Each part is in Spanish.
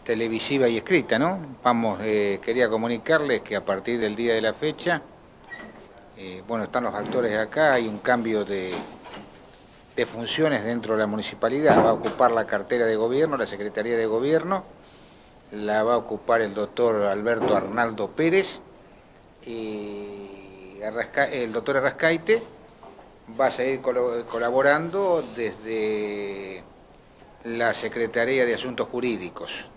televisiva y escrita, ¿no? Quería comunicarles que a partir del día de la fecha, bueno, están los actores acá, hay un cambio de funciones dentro de la municipalidad. Va a ocupar la cartera de gobierno, la Secretaría de Gobierno, la va a ocupar el doctor Alberto Arnaldo Pérez, y el doctor Arrascaite va a seguir colaborando desde la Secretaría de Asuntos Jurídicos,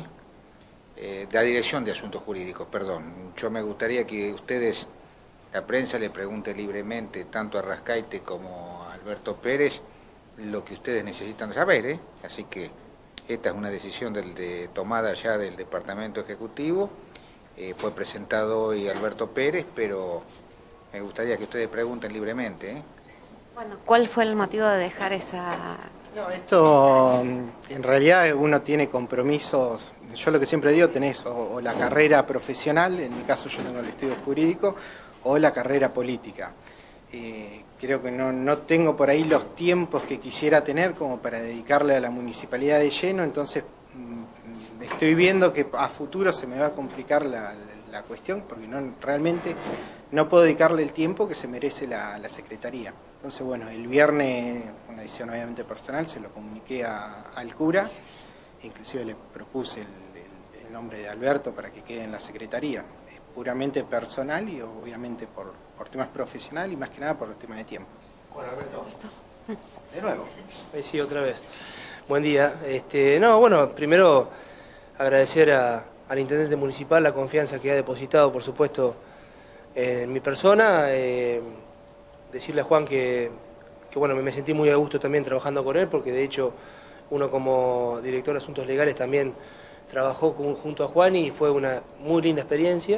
de la Dirección de Asuntos Jurídicos, perdón. Yo me gustaría que ustedes, la prensa, le pregunte libremente tanto a Arrascaite como a Alberto Pérez lo que ustedes necesitan saber, Así que esta es una decisión tomada ya del Departamento Ejecutivo. Fue presentado hoy Alberto Pérez, pero me gustaría que ustedes pregunten libremente, Bueno, ¿cuál fue el motivo de dejar esa...? No, esto en realidad uno tiene compromisos. Yo lo que siempre digo, tenés o la carrera profesional, en mi caso yo tengo el estudio jurídico, o la carrera política. Creo que no tengo por ahí los tiempos que quisiera tener como para dedicarle a la municipalidad de lleno, entonces estoy viendo que a futuro se me va a complicar la cuestión, porque realmente no puedo dedicarle el tiempo que se merece la Secretaría. Entonces, bueno, el viernes, una decisión obviamente personal, se lo comuniqué al cura, inclusive le propuse el nombre de Alberto para que quede en la Secretaría. Es puramente personal y obviamente por temas profesionales y más que nada por temas de tiempo. Bueno, Alberto, De nuevo. sí, otra vez. Buen día. No, bueno, primero agradecer al intendente municipal la confianza que ha depositado, por supuesto, en mi persona. Decirle a Juan que bueno, me sentí muy a gusto también trabajando con él, porque de hecho uno como director de Asuntos Legales también trabajó junto a Juan y fue una muy linda experiencia.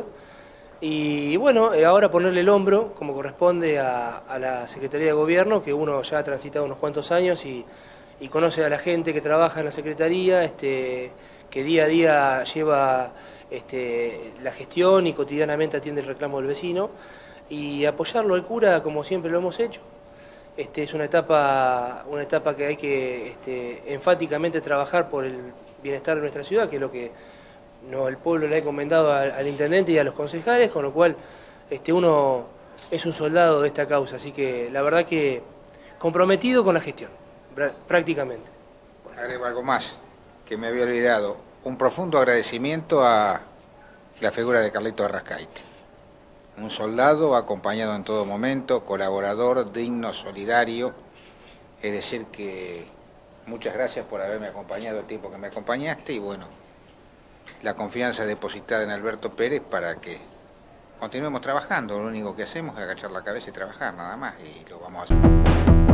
Y bueno, ahora ponerle el hombro, como corresponde a la Secretaría de Gobierno, que uno ya ha transitado unos cuantos años y conoce a la gente que trabaja en la Secretaría, que día a día lleva la gestión y cotidianamente atiende el reclamo del vecino, y apoyarlo al cura como siempre lo hemos hecho. Es una etapa que hay que enfáticamente trabajar por el bienestar de nuestra ciudad, que es lo que el pueblo le ha encomendado al intendente y a los concejales, con lo cual uno es un soldado de esta causa, así que la verdad que comprometido con la gestión, prácticamente. Agrego algo más que me había olvidado. Un profundo agradecimiento a la figura de Carlito Arrascaite. Un soldado acompañado en todo momento, colaborador, digno, solidario. Es decir que muchas gracias por haberme acompañado el tiempo que me acompañaste y bueno, la confianza depositada en Alberto Pérez para que continuemos trabajando. Lo único que hacemos es agachar la cabeza y trabajar, nada más, y lo vamos a hacer.